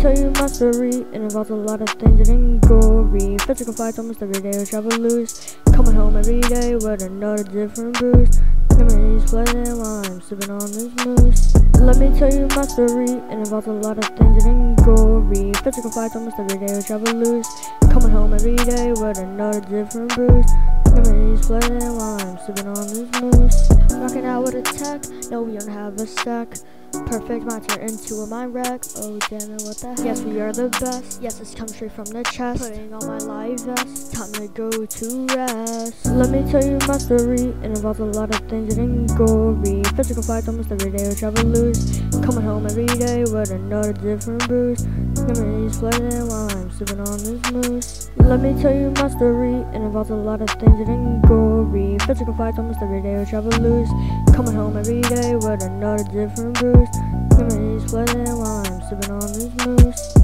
tell you my story. It involves a lot of things that ain't gory. Physical fights almost every day, which I would lose. Coming home every day with another different bruise. Memories flooding while I'm sipping on this mousse. Let me tell you my story. It involves a lot of things that ain't gory. Physical fights almost every day, which I would lose. Coming home every day with another different bruise. Memories flooding while I'm sipping on this mousse. Rocking out with a tech, no we don't have a stack. Perfect mind turn into a mind wreck. Oh damn it, what the heck? Yes, we are the best. Yes, this comes straight from the chest. Putting on my live vest, time to go to rest. Let me tell you my story. It involves a lot of things that ain't gory. Physical fights almost every day, which I would lose. Coming home every day with another different bruise. Memories flooding while I'm sipping on this mousse. Let me tell you my story. It involves a lot of things that ain't gory. Physical fights almost every day, which I would lose. Coming home every day with another different bruise. Memories flooding while I'm sipping on this mousse.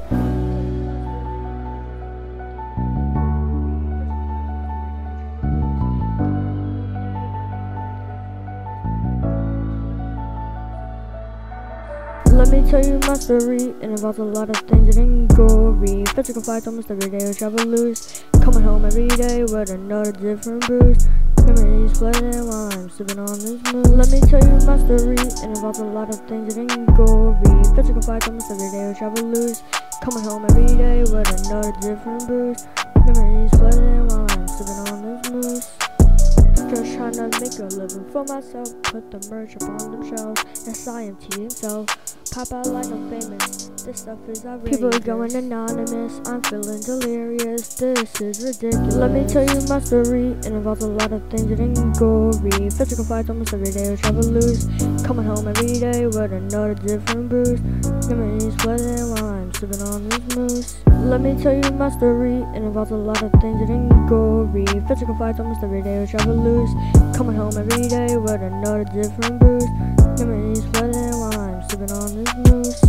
Let me tell you my story. It involves a lot of things that ain't gory. Physical fights almost every day, which I would lose. Coming home every day with another different bruise. Memories flooding while I'm sipping on this mousse. Let me tell you my story. It involves a lot of things that ain't gory. Physical fights almost every day, which I would lose. Coming home every day with another different bruise. Memories flooding while I'm sipping on this mousse. Just trying to make a living for myself. Put the merch up on them shelves. SIMT himself. Pop out like I'm famous. This stuff is outrageous. People are going anonymous. I'm feeling delirious. This is ridiculous. Let me tell you my story. It involves a lot of things that ain't gory. Physical fights almost every day, which I would lose. Coming home every day with another different bruise. Memories flooding while I'm sipping on this mousse. Let me tell you my story. It involves a lot of things that ain't gory. Physical fights almost every day, which I would lose. Coming home every day with another different bruise. Memories flooding while I'm sipping on this mousse.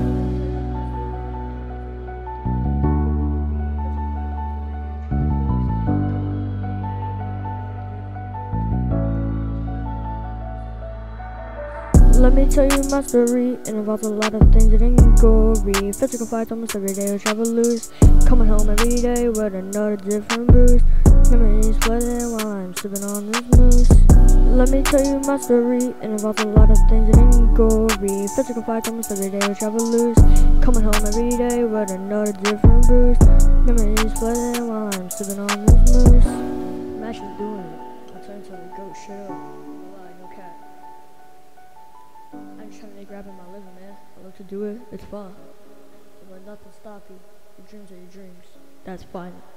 Let me tell you my story. It involves a lot of things that ain't gory. Physical fights almost every day, which I would lose. Coming home every day with another different bruise. Memories flooding while I'm sipping on this mousse. Let me tell you my story. It involves a lot of things that ain't gory. Physical fights almost every day, which I would lose. Coming home every day with another different bruise. Memories flooding while I'm sipping on this mousse. I'm actually doing it. I'll turn into a goat, shut up. No lie, no cap. I'm just trying to make rapping my living, man. I love to do it. It's fun. Don't let nothing stop you. Your dreams are your dreams. That's fine.